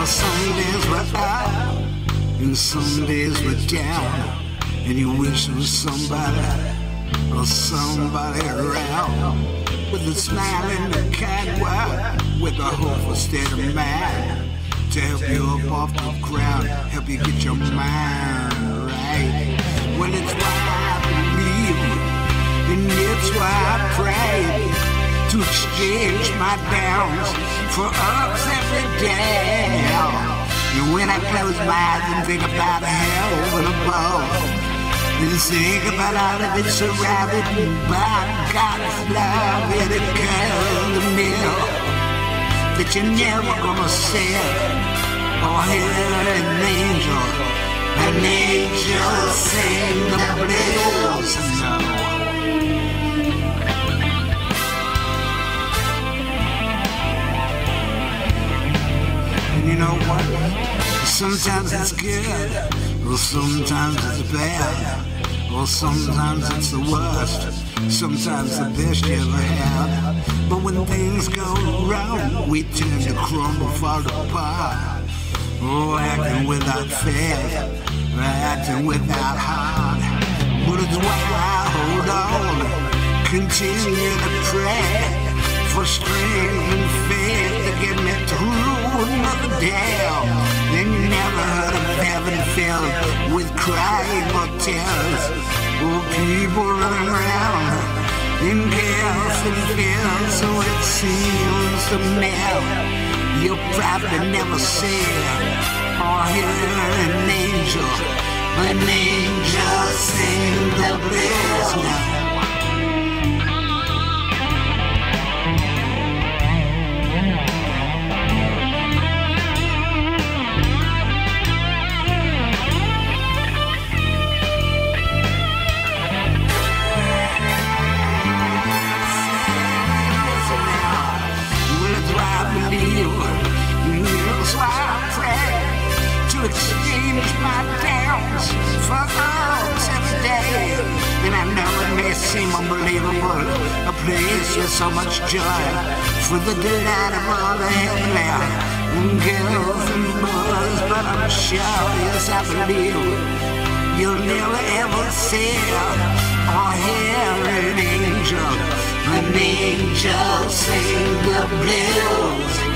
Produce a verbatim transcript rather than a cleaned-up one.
some days we're up, and some days we're down, and you wish there was somebody or somebody around with a smile and a kind word, with a hopeful state of mind to help you up off the ground, help you get your mind right. Well, it's why I believe, and it's why I pray to exchange my downs for ups every day. And when I close my eyes and think about hell and above, and think about all of it surrounded by God's love, and it comes to me that you're never gonna see or hear an angel, an angel sing the blues. No. And you know what? Sometimes it's good, or sometimes it's bad, or sometimes it's the worst, sometimes the best you ever had. But when things go wrong, we tend to crumble, fall apart. Oh, acting without faith, acting without heart. But it's why I hold on, continue to pray for strength and faith to get me through another day. And you never heard of heaven filled with crying or tears, or people running around in chaos and fear. So it seems to me you'll probably never see or hear an angel, an angel sing the blues now. That's why I pray to exchange my downs for ups every day. And I know it may seem unbelievable, a place with so much joy for the delight of all the heavenly girls and boys. But I'm sure, yes I believe, you'll never ever see or hear an angel, an angel sing the blues.